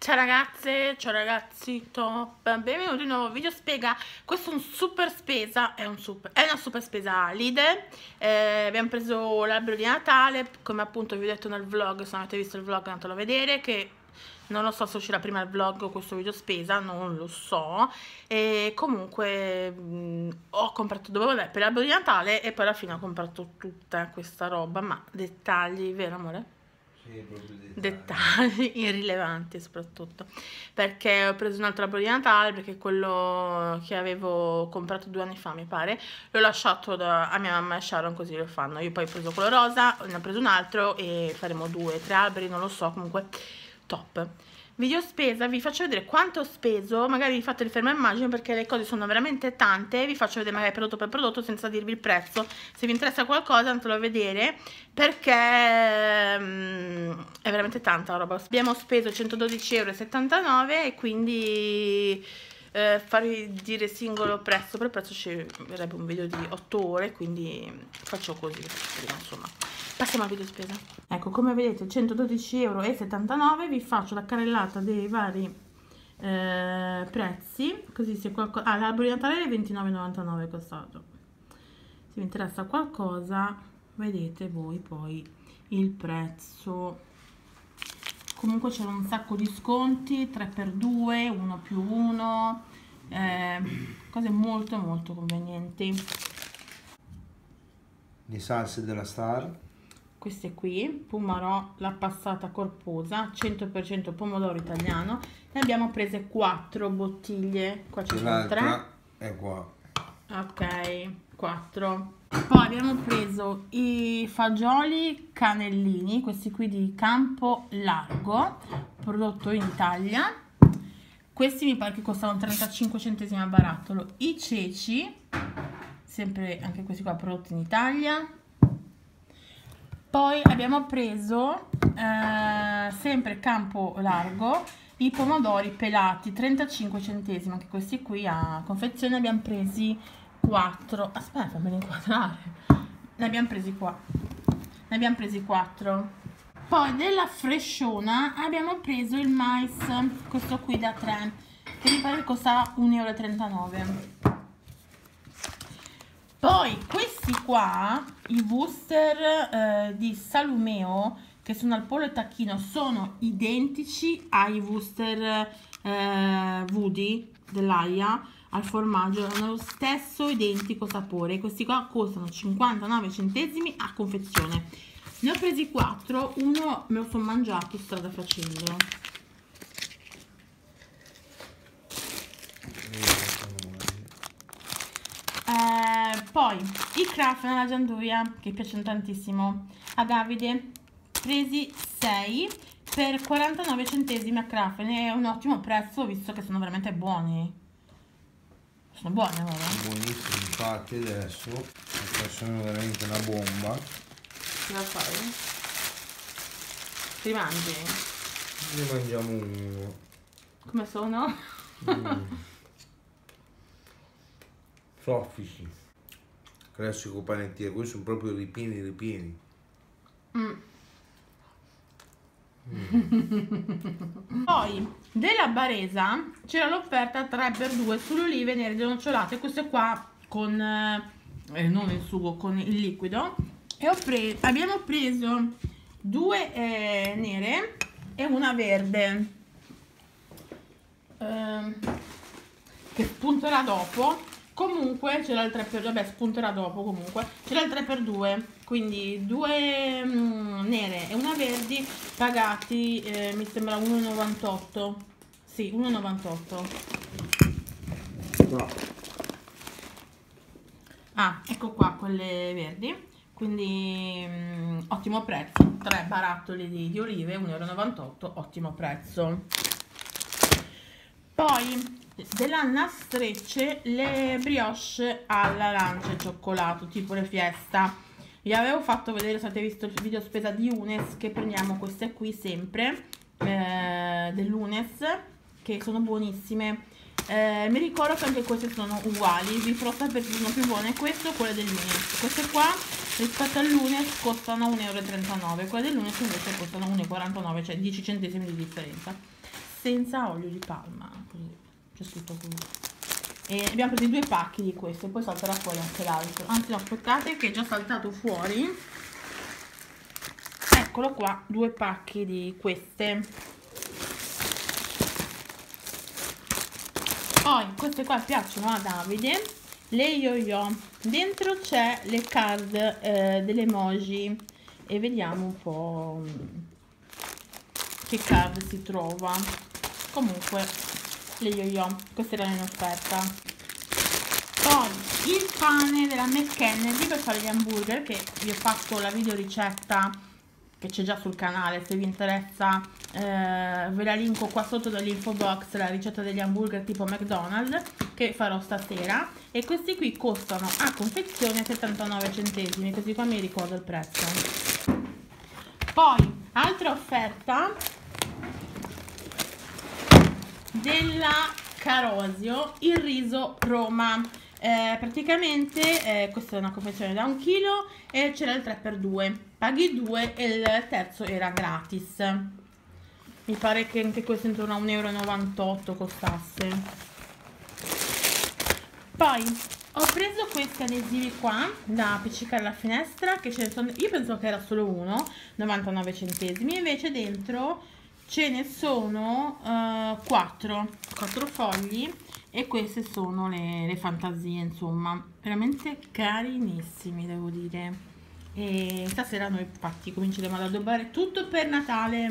Ciao ragazze, ciao ragazzi, top, benvenuti in un nuovo video spiega. Questo è un super spesa, è una super spesa Lidl. Abbiamo preso l'albero di Natale, come appunto vi ho detto nel vlog. Se non avete visto il vlog andatelo a vedere, che non lo so se uscirà prima il vlog o questo video spesa, non lo so. E comunque ho comprato, dovevo andare per l'albero di Natale e poi alla fine ho comprato tutta questa roba, ma dettagli, vero amore? Sì, proprio Dettagli irrilevanti soprattutto, perché ho preso un altro albero di Natale, perché quello che avevo comprato 2 anni fa mi pare l'ho lasciato a mia mamma e Sharon, così lo fanno. Io poi ho preso quello rosa, ne ho preso un altro e faremo 2 o 3 alberi, non lo so, comunque top. Video spesa, vi faccio vedere quanto ho speso, magari vi fate il fermo immagine perché le cose sono veramente tante. Vi faccio vedere magari prodotto per prodotto senza dirvi il prezzo. Se vi interessa qualcosa andatelo a vedere, perché è veramente tanta roba. Abbiamo speso 112,79 € e quindi farvi dire singolo prezzo per prezzo ci verrebbe un video di 8 ore, quindi faccio così, insomma. Passiamo al video spesa. Ecco, come vedete 112,79 €. Vi faccio la carrellata dei vari prezzi, così se qualcosa... Ah, l'albero di Natale è 29,99 costato. Se vi interessa qualcosa vedete voi poi il prezzo. Comunque c'erano un sacco di sconti, 3x2, 1+1, cose molto molto convenienti. Le salse della Star. Queste qui, Pumarò, la passata corposa, 100% pomodoro italiano. Ne abbiamo prese 4 bottiglie, qua ci sono 3. È qua. Ok, 4. Poi abbiamo preso i fagioli cannellini, questi qui di Campo Largo, prodotto in Italia. Questi mi pare che costavano 35 centesimi a barattolo. I ceci, sempre anche questi qua prodotti in Italia. Poi abbiamo preso, sempre Campo Largo, i pomodori pelati, 35 centesimi, anche questi qui a confezione. Abbiamo presi 4, aspetta fammi inquadrare, ne abbiamo presi qua, ne abbiamo presi 4. Poi della Fresciona abbiamo preso il mais, questo qui da 3, che mi pare che costava 1,39 €. Poi questi qua, i Wooster di Salumeo, che sono al pollo e tacchino, sono identici ai Wooster Woody dell'Aia al formaggio, hanno lo stesso identico sapore. Questi qua costano 59 centesimi a confezione. Ne ho presi 4, uno me lo sono mangiato strada facendo. Poi i Kraft nella Gianduia, che piacciono tantissimo, a Davide, presi 6 per 49 centesimi a Kraft. È un ottimo prezzo visto che sono veramente buoni. Sono buoni, allora. Buonissimi, infatti adesso sono veramente una bomba. Cosa fai? Ti mangi? Ne mangiamo uno. Come sono? Soffici. Classico panettiere, questi sono proprio ripieni. Poi della Baresa c'era l'offerta 3x2 sulle olive nere denocciolate, queste qua con non il sugo, con il liquido. E abbiamo preso 2 nere e una verde, che spunterà dopo. Comunque c'era il 3x2, vabbè, spunterà dopo. Comunque c'era il 3x2, quindi 2 nere e una verdi, pagati mi sembra 1,98. sì, 1,98. No. Ah, ecco qua quelle verdi, quindi ottimo prezzo. 3 barattoli di olive, 1,98 €, ottimo prezzo. Poi della Nastrecce le brioche all'arancia e cioccolato, tipo le Fiesta. Vi avevo fatto vedere, se avete visto il video spesa di Unes, che prendiamo queste qui sempre dell'Unes, che sono buonissime. Mi ricordo che anche queste sono uguali, vi farò sapere se sono più buone queste o quelle dell'Unes. Queste qua rispetto all'Unes costano 1,39 €, quelle dell'Unes invece costano 1,49 €, cioè 10 centesimi di differenza. senza olio di palma, così c'è scritto così. E abbiamo preso 2 pacchi di questo, poi salterà fuori anche l'altro. Anzi no, aspettate che è già saltato fuori. Eccolo qua, 2 pacchi di queste. Poi queste qua piacciono a Davide, le yo-yo. Dentro c'è le card delle emoji e vediamo un po' che card si trova. Comunque le yo-yo, queste erano in offerta. Poi il pane della McKennedy per fare gli hamburger, che vi ho fatto la video ricetta che c'è già sul canale, se vi interessa ve la linko qua sotto nell'info box, la ricetta degli hamburger tipo McDonald's che farò stasera. E questi qui costano a confezione 79 centesimi, così qua mi ricordo il prezzo. Poi altra offerta della Carosio, il riso Roma. Praticamente questa è una confezione da 1 chilo e c'era il 3x2, paghi 2 e il terzo era gratis. Mi pare che anche questo intorno a 1,98 € costasse. Poi ho preso questi adesivi qua da appiccicare alla finestra, che ce ne sono, io penso che era solo uno, 99 centesimi, invece dentro ce ne sono 4 fogli. E queste sono le fantasie, insomma, veramente carinissimi, devo dire. E stasera noi infatti cominceremo ad addobbare tutto per Natale.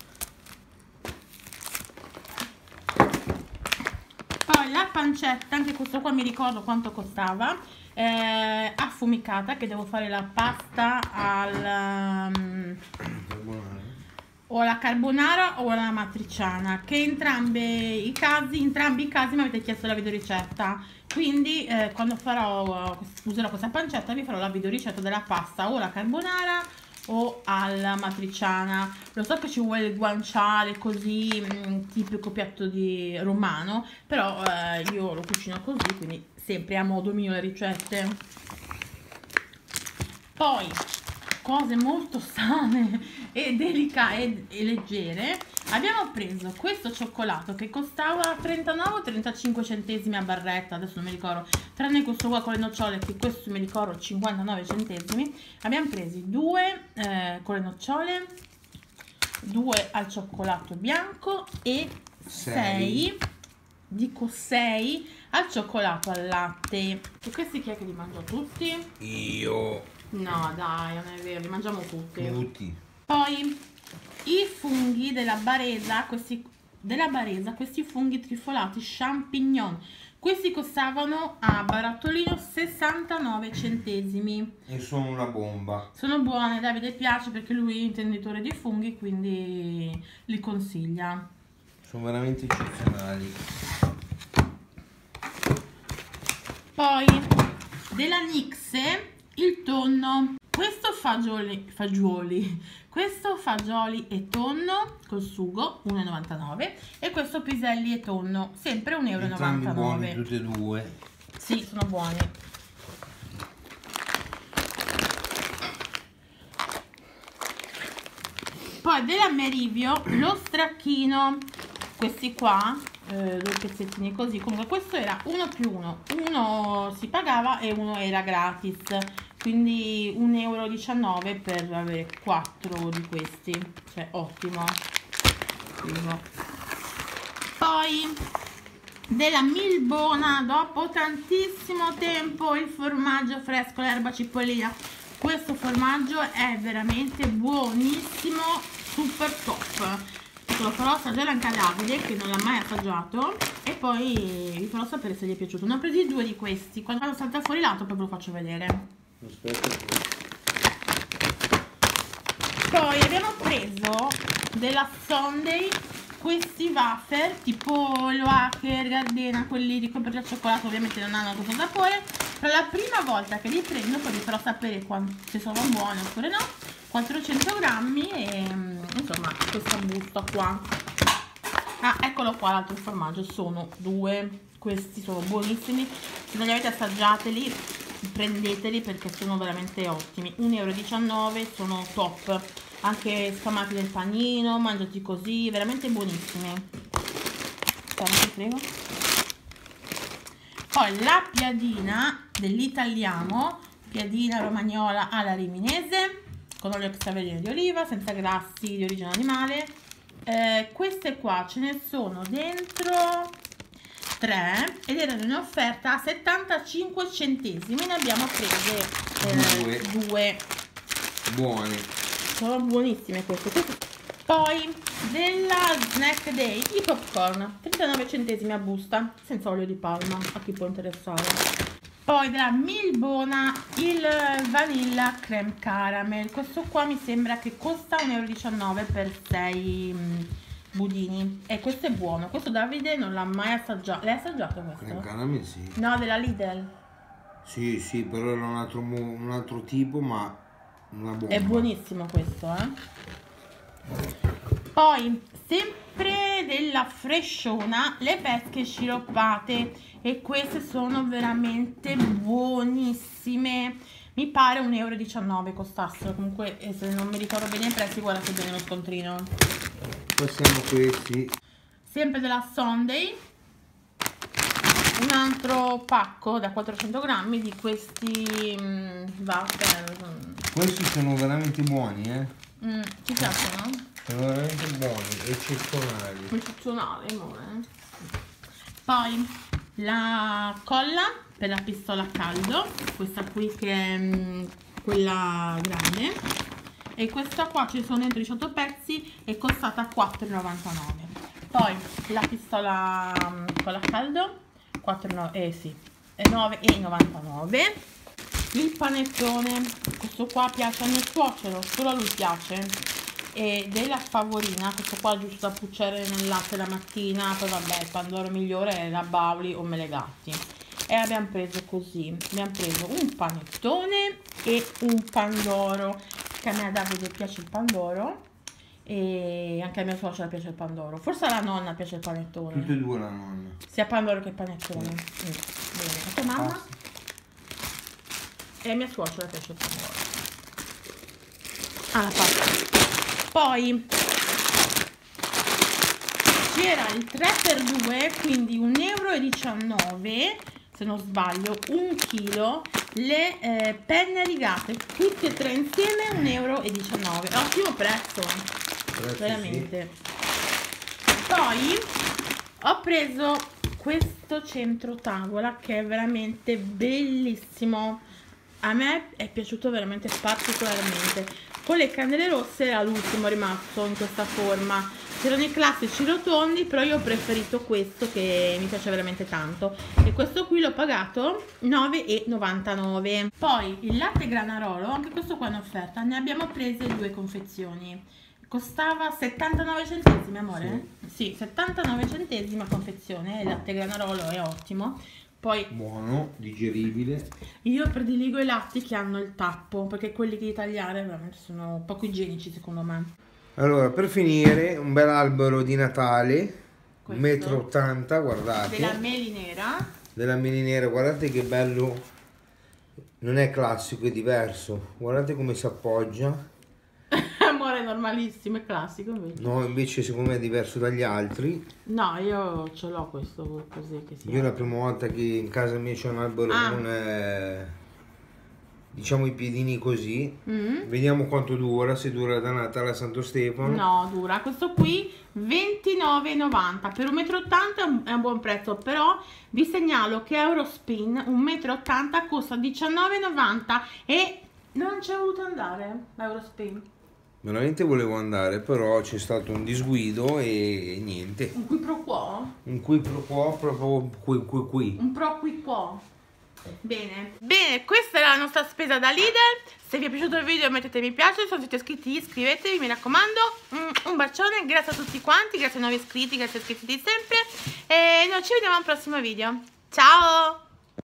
Poi la pancetta, anche questo qua mi ricordo quanto costava, affumicata, che devo fare la pasta al... o la carbonara o la matriciana, che entrambi i casi mi avete chiesto la videoricetta, quindi quando userò questa pancetta vi farò la videoricetta della pasta o la carbonara o alla matriciana. Lo so che ci vuole il guanciale così tipico piatto di romano, però io lo cucino così, quindi sempre a modo mio le ricette. Poi cose molto sane e delicate e leggere, abbiamo preso questo cioccolato che costava 39 o 35 centesimi a barretta, adesso non mi ricordo, tranne questo qua con le nocciole, che questo mi ricordo 59 centesimi. Abbiamo presi 2 con le nocciole, 2 al cioccolato bianco e 6 al cioccolato al latte. E questi chi è che li mangia tutti? Io. No dai, non è vero, li mangiamo tutti. Tutti. Poi i funghi della Baresa, questi funghi trifolati champignon, questi costavano a barattolino 69 centesimi. E sono una bomba. Sono buone, Davide piace perché lui è intenditore di funghi, quindi li consiglia. Sono veramente eccezionali. Poi della Nixe il tonno, questo fagioli e tonno col sugo 1,99 € e questo piselli e tonno sempre 1,99 €. Entrambi buoni tutti e due. Sì, sono buoni. Poi della Merivio lo stracchino, questi qua 2 pezzettini così, comunque questo era 1+1, uno si pagava e uno era gratis, quindi 1,19 € per avere 4 di questi, cioè ottimo. Poi della Milbona, dopo tantissimo tempo, il formaggio fresco, l'erba cipollina. Questo formaggio è veramente buonissimo, super top. Lo farò assaggiare anche a Davide che non l'ha mai assaggiato e poi vi farò sapere se gli è piaciuto. Ne ho presi 2 di questi, quando salta fuori l'altro poi ve lo faccio vedere. Aspetta. Poi abbiamo preso della Sunday questi wafer tipo lo Hacker, Gardena, quelli di copertura al cioccolato, ovviamente non hanno questo sapore, però la prima volta che li prendo poi vi farò sapere se sono buoni oppure no. 400 grammi e insomma questa busta qua. Ah, eccolo qua l'altro formaggio, sono 2, questi sono buonissimi, se non li avete assaggiateli prendeteli perché sono veramente ottimi. 1,19 €, sono top, anche sfamati nel panino, mangiati così, veramente buonissimi. aspetta, ti prego. Poi la piadina dell'Italiamo, piadina romagnola alla riminese, con olio extravergine di oliva, senza grassi di origine animale. Queste qua ce ne sono dentro 3 ed erano in offerta a 75 centesimi. Ne abbiamo prese 2. Buone. Sono buonissime queste. Poi della Snack Day i popcorn, 39 centesimi a busta, senza olio di palma, a chi può interessare. Poi della Milbona il Vanilla Creme Caramel, questo qua mi sembra che costa 1,19 euro per 6 budini. E questo è buono, questo Davide non l'ha mai assaggiato. L'hai assaggiato questo? Creme Caramel sì. No, della Lidl. Sì, però era un altro tipo, ma una bomba. È buonissimo questo, Poi sempre della Fresciona le pesche sciroppate, e queste sono veramente buonissime. Mi pare 1,19 euro costassero. Comunque, se non mi ricordo bene i prezzi, guardate bene lo scontrino. Passiamo questi. Sempre della Sunday, un altro pacco da 400 grammi di questi wafer. Questi sono veramente buoni, Ci piacciono? Sono veramente buoni, eccezionali. Eccezionale, amore. Poi la colla per la pistola a caldo, questa qui che è quella grande, e questa qua ci sono dentro 18 pezzi, è costata 4,99. Poi la pistola colla a caldo 9,99. Il panettone, questo qua piace al mio suocero, solo a lui piace, e della Favorina, questo qua giusto da pucciare nel latte la mattina. Poi vabbè, il pandoro migliore è la Bauli o Melegatti. E abbiamo preso così, abbiamo preso un panettone e un pandoro, che a me, a Davide, piace il pandoro e anche a mia suocera piace il pandoro. Forse alla nonna piace il panettone. Tutte e due la nonna. Sia pandoro che panettone. Bene. A tua mamma? E a mia suocera piace il pandoro. La pasta. Poi c'era il 3x2, quindi 1,19 euro, se non sbaglio, 1 chilo, le penne rigate, tutte e 3 insieme 1,19 euro. Ottimo prezzo, veramente. Sì. Poi ho preso questo centro tavola che è veramente bellissimo. A me è piaciuto veramente particolarmente. Con le candele rosse era l'ultimo rimasto in questa forma. C'erano i classici rotondi, però io ho preferito questo che mi piace veramente tanto. E questo qui l'ho pagato 9,99. Poi il latte Granarolo, anche questo qua in offerta, ne abbiamo prese 2 confezioni. Costava 79 centesimi, amore? Sì, 79 centesimi a confezione. Il latte Granarolo è ottimo. Poi, buono, digeribile. Io prediligo i latti che hanno il tappo, perché quelli che tagliare veramente sono poco igienici, secondo me. Allora, per finire, un bel albero di Natale, 1,80 m, guardate. Della melinera. Della melinera, guardate che bello. Non è classico, è diverso. Guardate come si appoggia. Amore, è normalissimo, è classico invece. No, invece secondo me è diverso dagli altri. No, io ce l'ho questo così che si Io è la prima volta che in casa mia c'è un albero con diciamo i piedini così. Vediamo quanto dura, se dura da Natale a Santo Stefano. No, dura. Questo qui 29,90 per 1,80 m è un buon prezzo, però vi segnalo che Eurospin 1,80 m costa 19,90 e non c'è voluto andare Eurospin. Veramente volevo andare, però c'è stato un disguido e niente. Un qui pro quo? Un qui pro quo, proprio qui. Un pro qui quo. Bene, questa è la nostra spesa da Lidl. Se vi è piaciuto il video mettete mi piace, se non siete iscritti iscrivetevi, mi raccomando. Un bacione, grazie a tutti quanti, grazie ai nuovi iscritti, grazie a iscritti sempre. E noi ci vediamo al prossimo video. Ciao!